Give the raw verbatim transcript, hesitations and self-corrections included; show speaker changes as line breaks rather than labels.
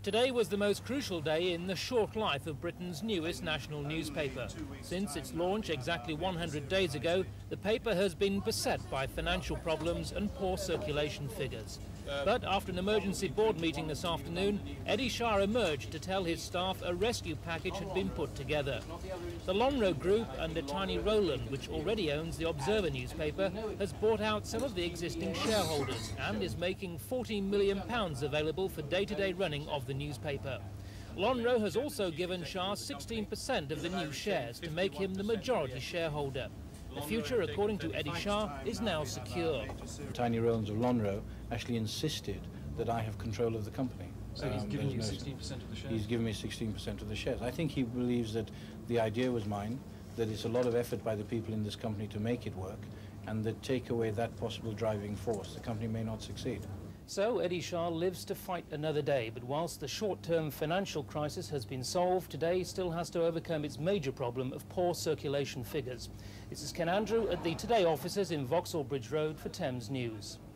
Today was the most crucial day in the short life of Britain's newest national newspaper. Since its launch exactly one hundred days ago, the paper has been beset by financial problems and poor circulation figures. But after an emergency board meeting this afternoon, Eddie Shah emerged to tell his staff a rescue package had been put together. The Lonhro Group under Tiny Rowland, which already owns the Observer newspaper, has bought out some of the existing shareholders and is making fourteen million pounds available for day-to-day running of the newspaper. Lonhro has also given Shah sixteen percent of the new shares to make him the majority shareholder. The future, according to Eddie Shah, is now secure.
Tiny Rowlands of Lonhro actually insisted that I have control of the company.
So he's
um,
given you
no,
sixteen percent of the shares?
He's given me sixteen percent of the shares. I think he believes that the idea was mine, that it's a lot of effort by the people in this company to make it work, and that take away that possible driving force, the company may not succeed.
So Eddie Shah lives to fight another day, but whilst the short-term financial crisis has been solved, today still has to overcome its major problem of poor circulation figures. This is Ken Andrew at the Today offices in Vauxhall Bridge Road for Thames News.